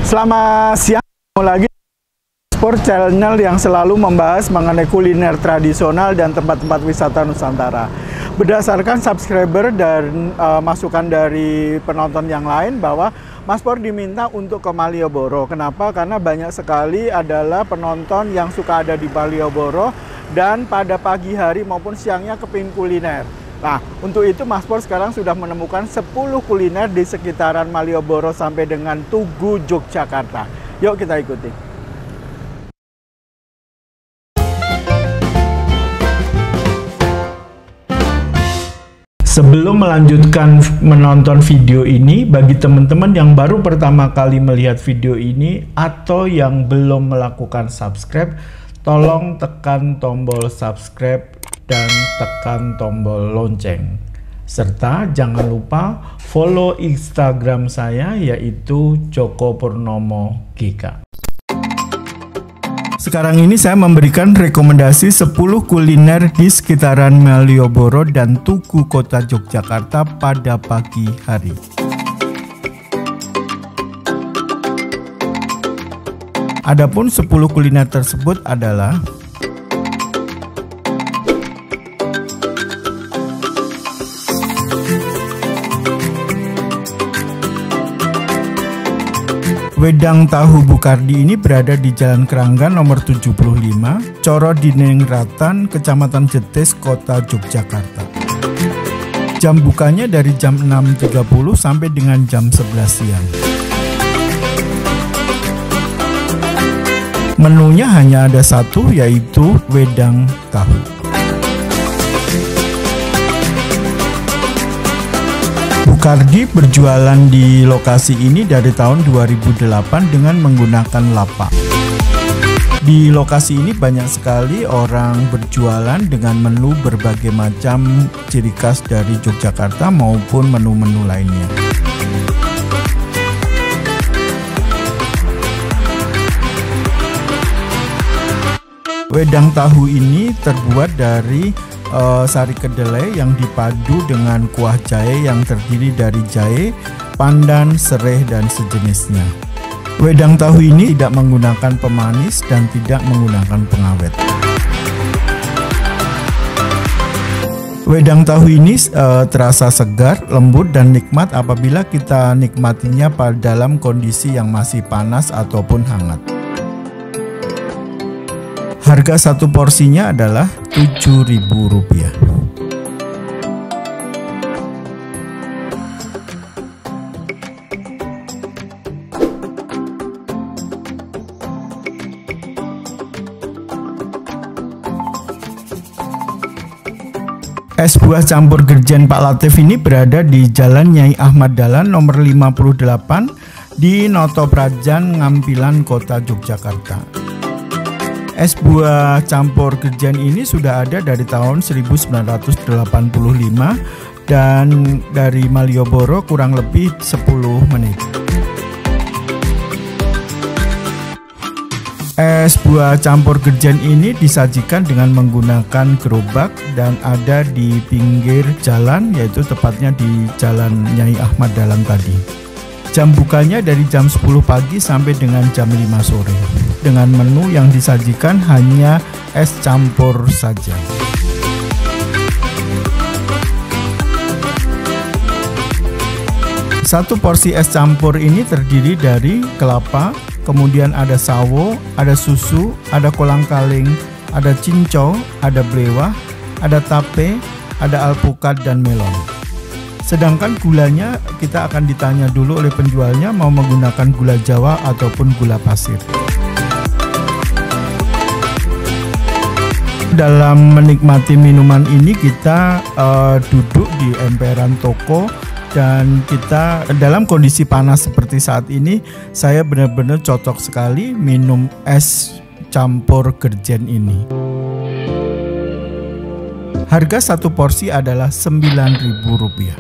Selamat siang, ketemu lagi Sport Channel yang selalu membahas mengenai kuliner tradisional dan tempat-tempat wisata Nusantara. Berdasarkan subscriber dan masukan dari penonton yang lain bahwa Mas Pur diminta untuk ke Malioboro. Kenapa? Karena banyak sekali adalah penonton yang suka ada di Malioboro dan pada pagi hari maupun siangnya kepingin kuliner. Nah, untuk itu Mas Pur sekarang sudah menemukan 10 kuliner di sekitaran Malioboro sampai dengan Tugu, Yogyakarta. Yuk kita ikuti. Sebelum melanjutkan menonton video ini, bagi teman-teman yang baru pertama kali melihat video ini atau yang belum melakukan subscribe, tolong tekan tombol subscribe dan tekan tombol lonceng. Serta jangan lupa follow Instagram saya yaitu Joko Purnomo GK. Sekarang ini saya memberikan rekomendasi 10 kuliner di sekitaran Malioboro dan Tugu Kota Yogyakarta pada pagi hari. Adapun 10 kuliner tersebut adalah Wedang Tahu Bukardi ini berada di Jalan Keranggan nomor 75, Coro Dinengratan, Kecamatan Jetis, Kota Yogyakarta. Jam bukanya dari jam 6.30 sampai dengan jam 11 siang. Menunya hanya ada satu, yaitu wedang tahu. Bukardi berjualan di lokasi ini dari tahun 2008 dengan menggunakan lapak. Di lokasi ini banyak sekali orang berjualan dengan menu berbagai macam ciri khas dari Yogyakarta maupun menu-menu lainnya. Wedang tahu ini terbuat dari sari kedelai yang dipadu dengan kuah jahe yang terdiri dari jahe, pandan, sereh, dan sejenisnya. Wedang tahu ini tidak menggunakan pemanis dan tidak menggunakan pengawet. Wedang tahu ini terasa segar, lembut, dan nikmat apabila kita nikmatinya pada dalam kondisi yang masih panas ataupun hangat. Harga satu porsinya adalah Rp7.000. Es buah campur Gerjen Pak Latif ini berada di Jalan Nyai Ahmad Dahlan nomor 58 di Noto Prajan, Ngampilan, Kota Yogyakarta. Es buah campur Gerjen ini sudah ada dari tahun 1985 dan dari Malioboro kurang lebih 10 menit. Es buah campur Gerjen ini disajikan dengan menggunakan gerobak dan ada di pinggir jalan, yaitu tepatnya di Jalan Nyai Ahmad Dahlan tadi. Jam bukanya dari jam 10 pagi sampai dengan jam 5 sore. Dengan menu yang disajikan hanya es campur saja. Satu porsi es campur ini terdiri dari kelapa, kemudian ada sawo, ada susu, ada kolang-kaling, ada cincau, ada blewah, ada tape, ada alpukat, dan melon. Sedangkan gulanya kita akan ditanya dulu oleh penjualnya mau menggunakan gula Jawa ataupun gula pasir. Dalam menikmati minuman ini kita duduk di emperan toko dan kita dalam kondisi panas seperti saat ini, saya benar-benar cocok sekali minum es campur Gerjen ini. Harga satu porsi adalah Rp9.000.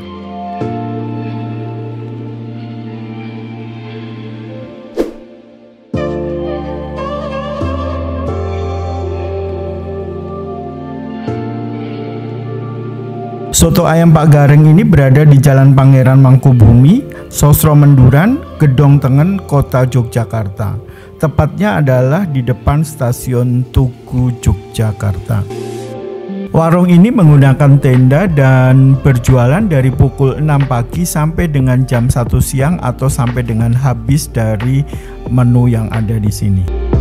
Soto ayam Pak Gareng ini berada di Jalan Pangeran Mangkubumi, Sosro Menduran, Gedong Tengen, Kota Yogyakarta. Tepatnya adalah di depan stasiun Tugu Yogyakarta. Warung ini menggunakan tenda dan berjualan dari pukul 6 pagi sampai dengan jam 1 siang atau sampai dengan habis dari menu yang ada di sini.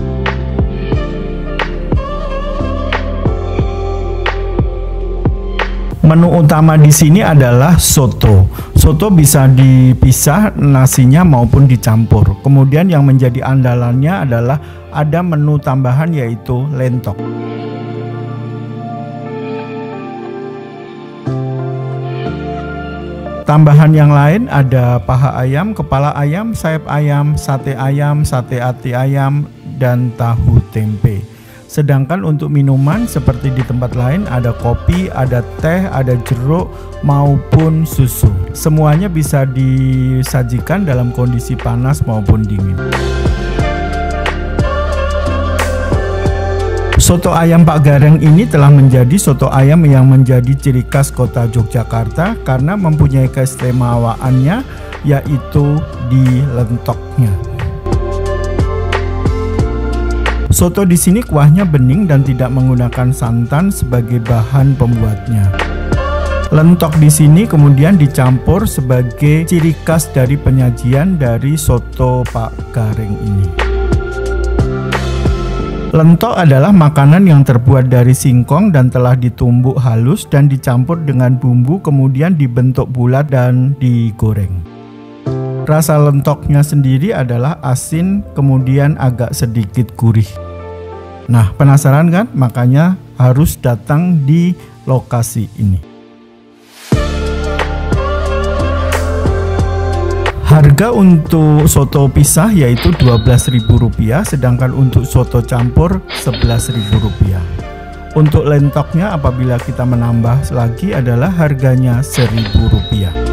Menu utama di sini adalah soto. Soto bisa dipisah nasinya maupun dicampur. Kemudian yang menjadi andalannya adalah ada menu tambahan yaitu lentok. Tambahan yang lain ada paha ayam, kepala ayam, sayap ayam, sate ati ayam, dan tahu tempe. Sedangkan untuk minuman seperti di tempat lain ada kopi, ada teh, ada jeruk maupun susu. Semuanya bisa disajikan dalam kondisi panas maupun dingin. Soto ayam Pak Gareng ini telah menjadi soto ayam yang menjadi ciri khas kota Yogyakarta karena mempunyai keistimewaannya yaitu di lentoknya. Soto di sini kuahnya bening dan tidak menggunakan santan sebagai bahan pembuatnya. Lentok di sini kemudian dicampur sebagai ciri khas dari penyajian dari soto Pak Gareng ini. Lentok adalah makanan yang terbuat dari singkong dan telah ditumbuk halus dan dicampur dengan bumbu kemudian dibentuk bulat dan digoreng. Rasa lentoknya sendiri adalah asin kemudian agak sedikit gurih. Nah, penasaran kan? Makanya harus datang di lokasi ini. Harga untuk soto pisah yaitu Rp12.000, sedangkan untuk soto campur Rp11.000. Untuk lentoknya apabila kita menambah lagi adalah harganya Rp1.000.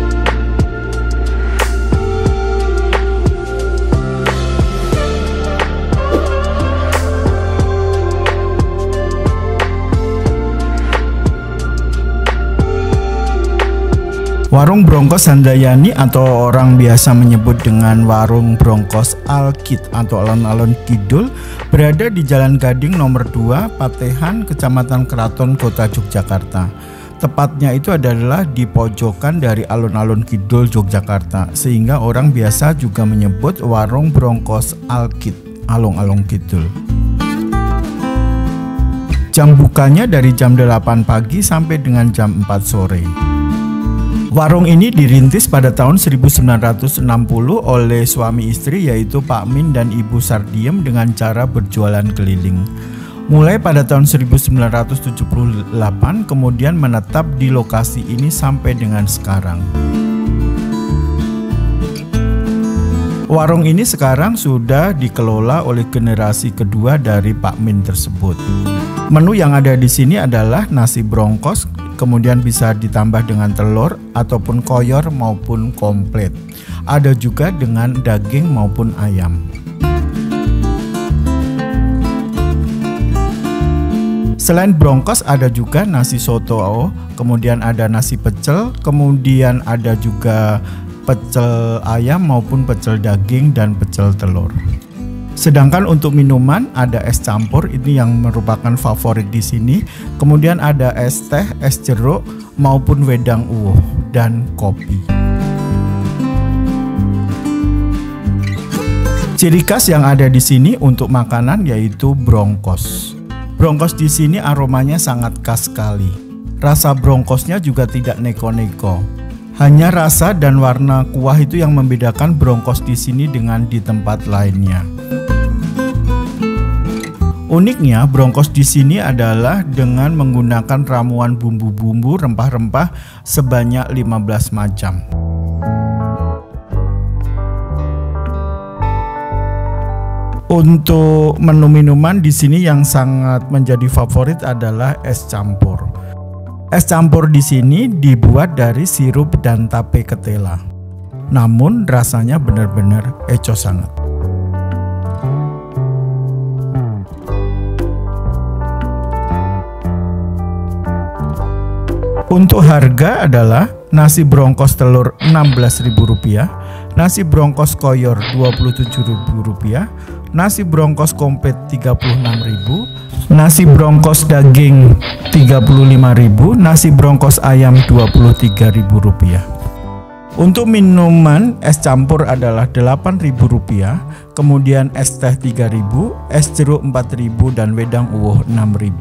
Warung Brongkos Handayani atau orang biasa menyebut dengan Warung Brongkos Alkit atau alun-alun Kidul berada di Jalan Gading nomor 2, Patehan, Kecamatan Keraton, Kota Yogyakarta. Tepatnya itu adalah di pojokan dari alun-alun Kidul Yogyakarta, sehingga orang biasa juga menyebut Warung Brongkos Alkit, alun-alun Kidul. Jam bukanya dari jam 8 pagi sampai dengan jam 4 sore. Warung ini dirintis pada tahun 1960 oleh suami istri yaitu Pak Min dan Ibu Sardiem dengan cara berjualan keliling. Mulai pada tahun 1978 kemudian menetap di lokasi ini sampai dengan sekarang. Warung ini sekarang sudah dikelola oleh generasi kedua dari Pak Min tersebut. Menu yang ada di sini adalah nasi brongkos, kemudian bisa ditambah dengan telur ataupun koyor maupun komplit. Ada juga dengan daging maupun ayam. Selain brongkos ada juga nasi soto, kemudian ada nasi pecel, kemudian ada juga pecel ayam maupun pecel daging dan pecel telur. Sedangkan untuk minuman ada es campur, ini yang merupakan favorit di sini. Kemudian ada es teh, es jeruk maupun wedang uwoh dan kopi. Ciri khas yang ada di sini untuk makanan yaitu brongkos. Brongkos di sini aromanya sangat khas sekali. Rasa brongkosnya juga tidak neko-neko. Hanya rasa dan warna kuah itu yang membedakan brongkos di sini dengan di tempat lainnya. Uniknya, brongkos di sini adalah dengan menggunakan ramuan bumbu-bumbu rempah-rempah sebanyak 15 macam. Untuk menu minuman di sini yang sangat menjadi favorit adalah es campur. Es campur di sini dibuat dari sirup dan tape ketela. Namun rasanya benar-benar eco sangat. Untuk harga adalah nasi brongkos telur Rp16.000, nasi bronkos koyor Rp27.000, nasi bronkos komplit Rp36.000, nasi bronkos daging Rp35.000, nasi bronkos ayam Rp23.000. Untuk minuman, es campur adalah Rp8.000, kemudian es teh Rp3.000, es jeruk Rp4.000, dan wedang uwoh Rp6.000.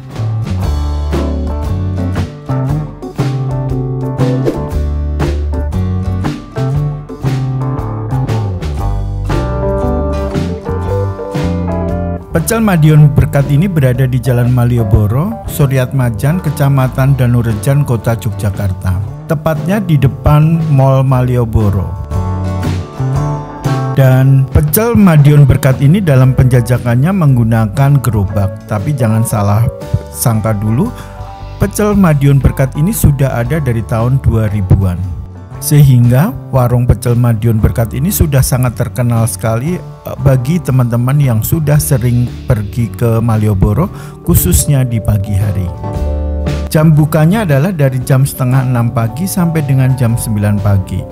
Pecel Madiun Berkat ini berada di Jalan Malioboro, Suryatmajan, Kecamatan Danurejan, Kota Yogyakarta. Tepatnya di depan Mall Malioboro. Dan pecel Madiun Berkat ini dalam penjajakannya menggunakan gerobak. Tapi jangan salah sangka dulu, pecel Madiun Berkat ini sudah ada dari tahun 2000-an. Sehingga warung pecel Madiun Berkat ini sudah sangat terkenal sekali bagi teman-teman yang sudah sering pergi ke Malioboro, khususnya di pagi hari. Jam bukanya adalah dari jam setengah 6 pagi sampai dengan jam 9 pagi.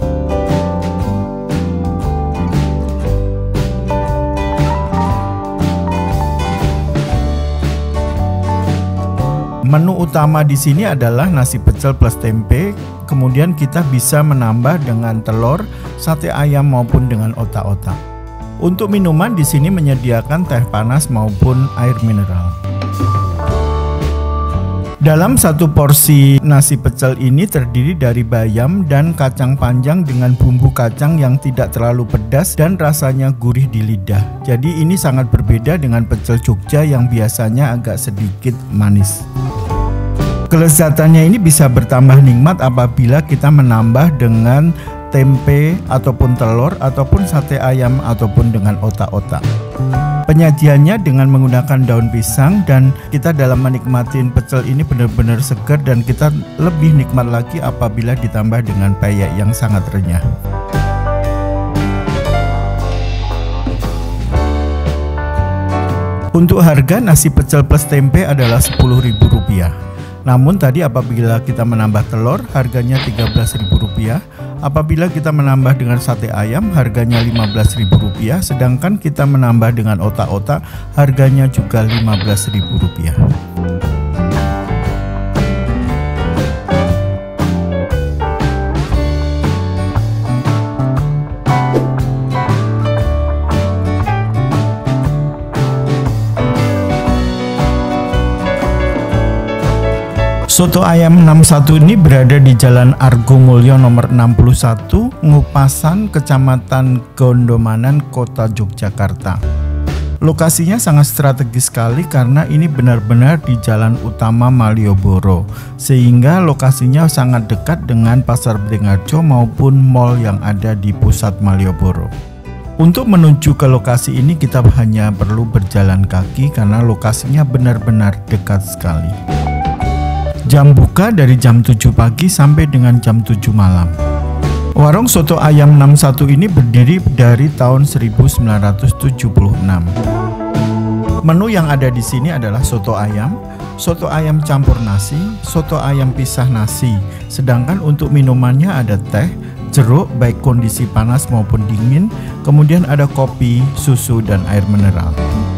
Menu utama di sini adalah nasi pecel plus tempe, kemudian kita bisa menambah dengan telur, sate ayam maupun dengan otak-otak. Untuk minuman di sini menyediakan teh panas maupun air mineral. Dalam satu porsi nasi pecel ini terdiri dari bayam dan kacang panjang dengan bumbu kacang yang tidak terlalu pedas dan rasanya gurih di lidah. Jadi ini sangat berbeda dengan pecel Jogja yang biasanya agak sedikit manis. Kelezatannya ini bisa bertambah nikmat apabila kita menambah dengan tempe ataupun telur ataupun sate ayam ataupun dengan otak-otak. Penyajiannya dengan menggunakan daun pisang dan kita dalam menikmati pecel ini benar-benar segar dan kita lebih nikmat lagi apabila ditambah dengan peyek yang sangat renyah. Untuk harga nasi pecel plus tempe adalah Rp10.000. Namun tadi apabila kita menambah telur harganya Rp13.000, apabila kita menambah dengan sate ayam harganya Rp15.000, sedangkan kita menambah dengan otak-otak harganya juga Rp15.000. Soto ayam 61 ini berada di Jalan Argomulyo nomor 61, Ngupasan, Kecamatan Gondomanan, Kota Yogyakarta. Lokasinya sangat strategis sekali karena ini benar-benar di jalan utama Malioboro, sehingga lokasinya sangat dekat dengan Pasar Beringharjo maupun mall yang ada di pusat Malioboro. Untuk menuju ke lokasi ini kita hanya perlu berjalan kaki karena lokasinya benar-benar dekat sekali. Jam buka dari jam 7 pagi sampai dengan jam 7 malam. Warung soto ayam 61 ini berdiri dari tahun 1976. Menu yang ada di sini adalah soto ayam campur nasi, soto ayam pisah nasi. Sedangkan untuk minumannya ada teh, jeruk baik kondisi panas maupun dingin, kemudian ada kopi, susu, dan air mineral.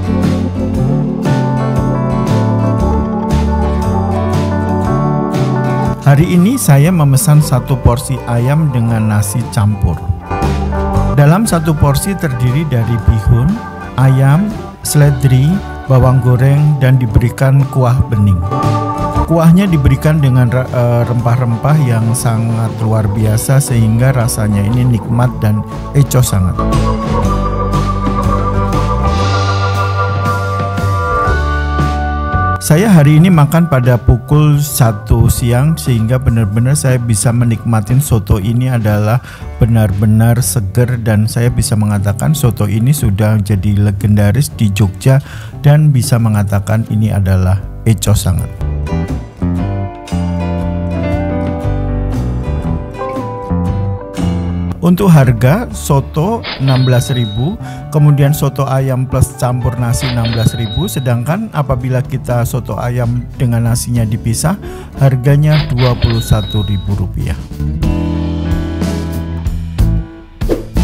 Hari ini saya memesan satu porsi ayam dengan nasi campur. Dalam satu porsi terdiri dari bihun, ayam, seledri, bawang goreng, dan diberikan kuah bening. Kuahnya diberikan dengan rempah-rempah yang sangat luar biasa sehingga rasanya ini nikmat dan eco sangat. Saya hari ini makan pada pukul 1 siang sehingga benar-benar saya bisa menikmatin soto ini adalah benar-benar seger dan saya bisa mengatakan soto ini sudah jadi legendaris di Jogja dan bisa mengatakan ini adalah eco sangat. Untuk harga soto 16.000, kemudian soto ayam plus campur nasi 16.000, sedangkan apabila kita soto ayam dengan nasinya dipisah harganya Rp21.000.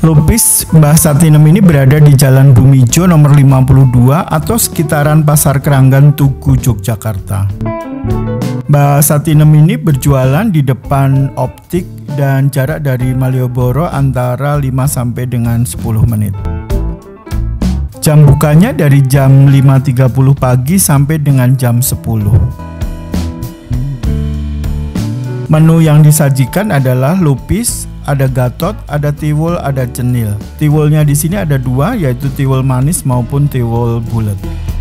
Lupis Mbah Satinem ini berada di Jalan Bumijo nomor 52 atau sekitaran Pasar Keranggan Tugu, Yogyakarta. Mbah Satinem ini berjualan di depan optik dan jarak dari Malioboro antara 5 sampai dengan 10 menit. Jam bukanya dari jam 5.30 pagi sampai dengan jam 10. Menu yang disajikan adalah lupis, ada gatot, ada tiwul, ada cenil. Tiwulnya di sini ada dua, yaitu tiwul manis maupun tiwul bulat.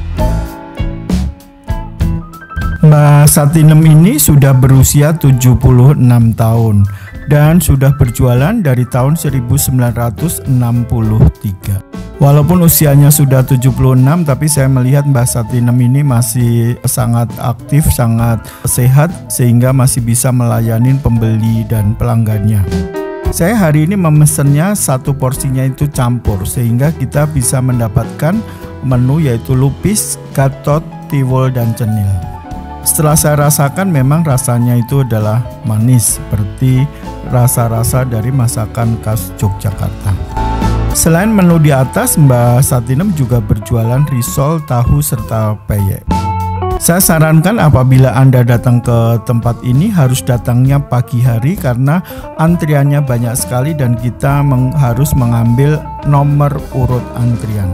Mbah Satinem ini sudah berusia 76 tahun dan sudah berjualan dari tahun 1963. Walaupun usianya sudah 76, tapi saya melihat Mbah Satinem ini masih sangat aktif, sangat sehat, sehingga masih bisa melayani pembeli dan pelanggannya. Saya hari ini memesannya satu porsinya itu campur, sehingga kita bisa mendapatkan menu yaitu lupis, gatot, tiwul, dan cenil. Setelah saya rasakan, memang rasanya itu adalah manis, seperti rasa-rasa dari masakan khas Yogyakarta. Selain menu di atas, Mbah Satinem juga berjualan risol, tahu, serta peyek. Saya sarankan apabila Anda datang ke tempat ini harus datangnya pagi hari karena antriannya banyak sekali dan kita harus mengambil nomor urut antrian.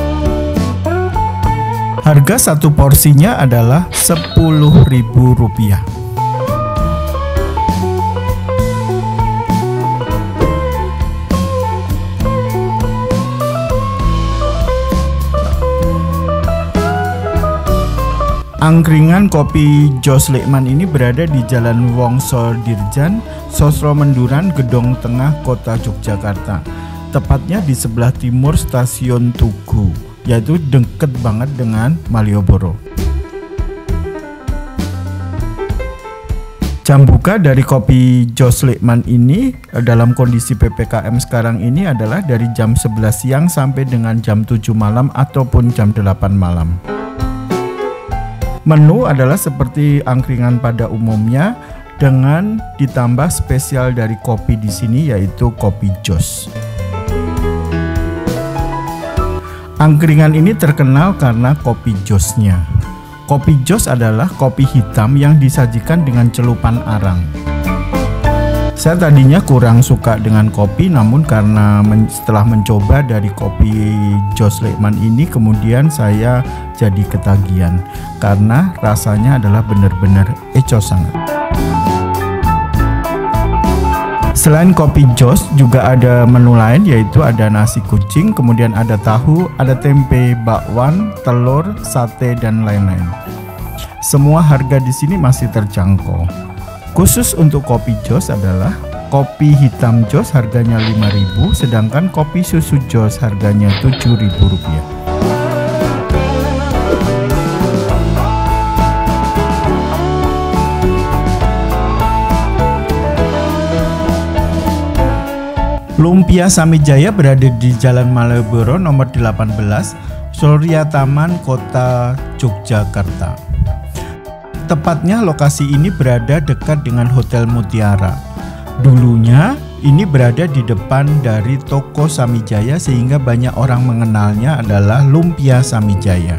Harga satu porsinya adalah Rp10.000. Angkringan kopi Jos Lekman ini berada di Jalan Wongso Dirjan, Sosro Menduran, Gedong Tengah, Kota Yogyakarta. Tepatnya di sebelah timur Stasiun Tugu, yaitu deket banget dengan Malioboro. Jam buka dari kopi Jos Lekman ini dalam kondisi PPKM sekarang ini adalah dari jam 11 siang sampai dengan jam 7 malam ataupun jam 8 malam. Menu adalah seperti angkringan pada umumnya dengan ditambah spesial dari kopi di sini yaitu kopi Jos. Angkringan ini terkenal karena kopi Josnya. Kopi Jos adalah kopi hitam yang disajikan dengan celupan arang. Saya tadinya kurang suka dengan kopi, namun karena setelah mencoba dari kopi Jos Lekman ini, kemudian saya jadi ketagihan karena rasanya adalah benar-benar ecos sangat. Selain kopi Jos juga ada menu lain yaitu ada nasi kucing, kemudian ada tahu, ada tempe, bakwan, telur, sate, dan lain-lain. Semua harga di sini masih terjangkau. Khusus untuk kopi Jos adalah kopi hitam Jos harganya Rp5.000, sedangkan kopi susu Jos harganya Rp7.000. Lumpia Samijaya berada di Jalan Malioboro nomor 18, Surya Taman, Kota Yogyakarta. Tepatnya lokasi ini berada dekat dengan Hotel Mutiara. Dulunya ini berada di depan dari toko Samijaya sehingga banyak orang mengenalnya adalah Lumpia Samijaya.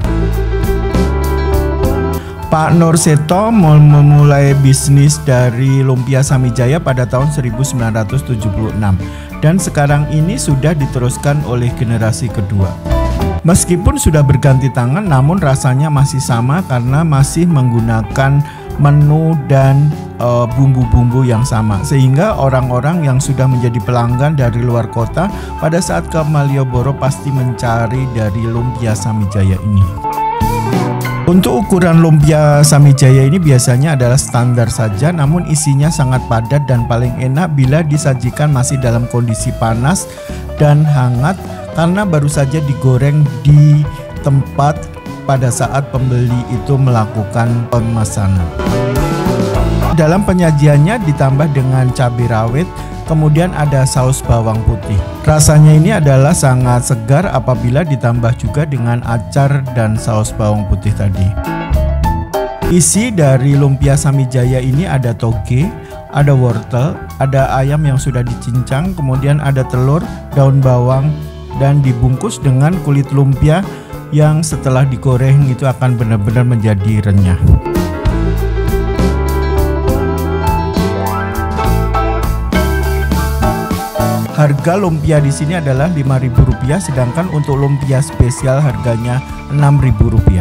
Pak Nur Seto memulai bisnis dari Lumpia Samijaya pada tahun 1976 dan sekarang ini sudah diteruskan oleh generasi kedua. Meskipun sudah berganti tangan, namun rasanya masih sama karena masih menggunakan menu dan bumbu-bumbu yang sama, sehingga orang-orang yang sudah menjadi pelanggan dari luar kota pada saat ke Malioboro pasti mencari dari Lumpia Samijaya ini. Untuk ukuran Lumpia Samijaya ini biasanya adalah standar saja, namun isinya sangat padat dan paling enak bila disajikan masih dalam kondisi panas dan hangat karena baru saja digoreng di tempat pada saat pembeli itu melakukan pemesanan. Dalam penyajiannya ditambah dengan cabai rawit, kemudian ada saus bawang putih. Rasanya ini adalah sangat segar apabila ditambah juga dengan acar dan saus bawang putih tadi. Isi dari lumpia Samijaya ini ada toge, ada wortel, ada ayam yang sudah dicincang, kemudian ada telur, daun bawang, dan dibungkus dengan kulit lumpia yang setelah digoreng itu akan benar-benar menjadi renyah. Harga lumpia di sini adalah Rp5.000, sedangkan untuk lumpia spesial harganya Rp6.000.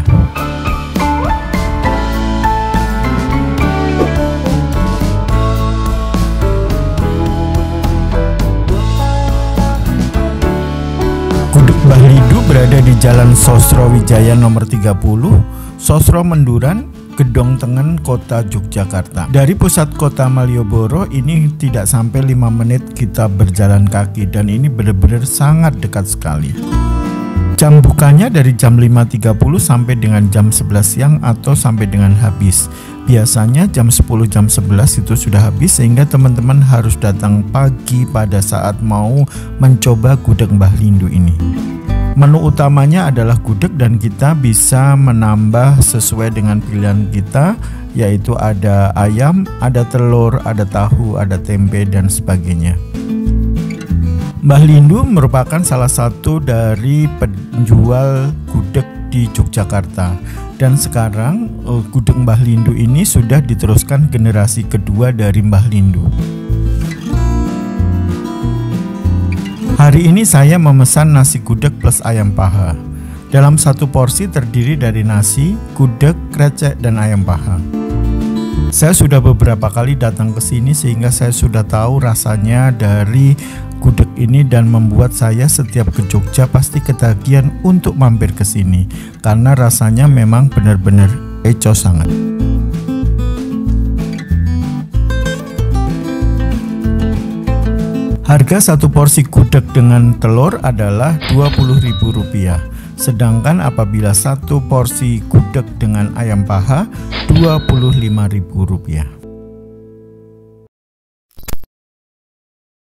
Gudeg Mbah Lindu berada di Jalan Sosrowijaya nomor 30, Sosro Menduran, Gedong Tengen, Kota Yogyakarta. Dari pusat kota Malioboro ini tidak sampai 5 menit kita berjalan kaki, dan ini benar-benar sangat dekat sekali. Jam bukanya dari jam 5.30 sampai dengan jam 11 siang atau sampai dengan habis. Biasanya jam 10 jam 11 itu sudah habis, sehingga teman-teman harus datang pagi pada saat mau mencoba gudeg Mbah Lindu ini. Menu utamanya adalah gudeg dan kita bisa menambah sesuai dengan pilihan kita, yaitu ada ayam, ada telur, ada tahu, ada tempe, dan sebagainya. Mbah Lindu merupakan salah satu dari penjual gudeg di Yogyakarta, dan sekarang gudeg Mbah Lindu ini sudah diteruskan generasi kedua dari Mbah Lindu. Hari ini saya memesan nasi gudeg plus ayam paha. Dalam satu porsi terdiri dari nasi, gudeg, krecek, dan ayam paha. Saya sudah beberapa kali datang ke sini sehingga saya sudah tahu rasanya dari gudeg ini, dan membuat saya setiap ke Jogja pasti ketagihan untuk mampir ke sini karena rasanya memang benar-benar eco sangat. Harga satu porsi gudeg dengan telur adalah Rp20.000, sedangkan apabila satu porsi gudeg dengan ayam paha Rp25.000.